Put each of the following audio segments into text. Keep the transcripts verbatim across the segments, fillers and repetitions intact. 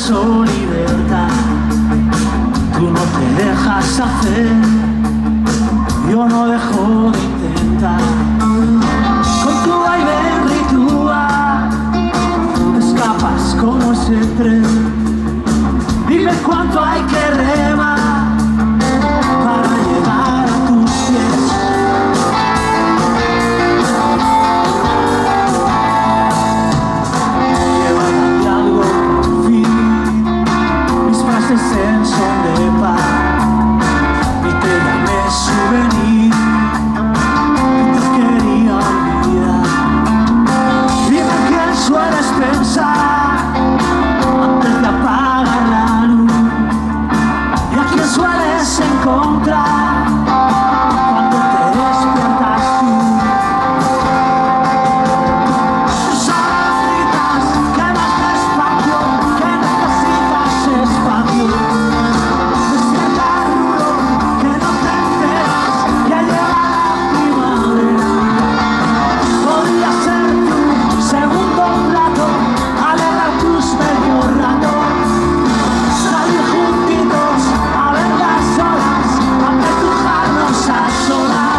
universo, libertad. Tú no te dejas hacer, yo no dejo de intentar. Con tu vaivén ritual escapas como ese tren. Dime cuánto hay que remar para llegar a tus pies. Llévate algo por fin, mis frases en son de paz. Y te llamé souvenir, y te quería olvidar. Dime quién sueles pensar antes de apagar la luz, y a quién sueles encontrar cuando te despiertas tú. Tú solo gritas que más despacio, que necesitas espacio. Despierta rudo, que no te enteras, ya llega la primavera. Podría ser tu segundo plato, alegrar tus medios ratos. Salir juntitos a ver las horas, apretujarnos a solas.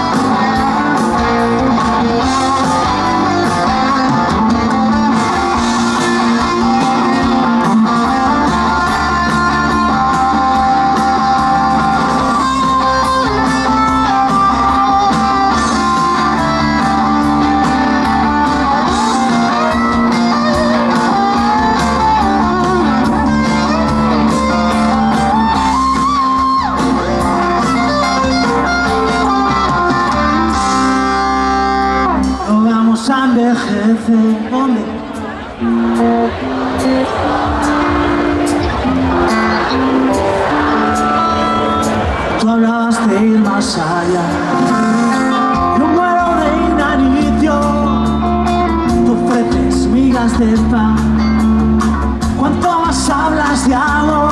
No vamos a envejecer, ¿dónde? Tú hablabas de ir más allá, yo muero de inanición. Tú ofreces migas de pan, cuanto más hablas de amor,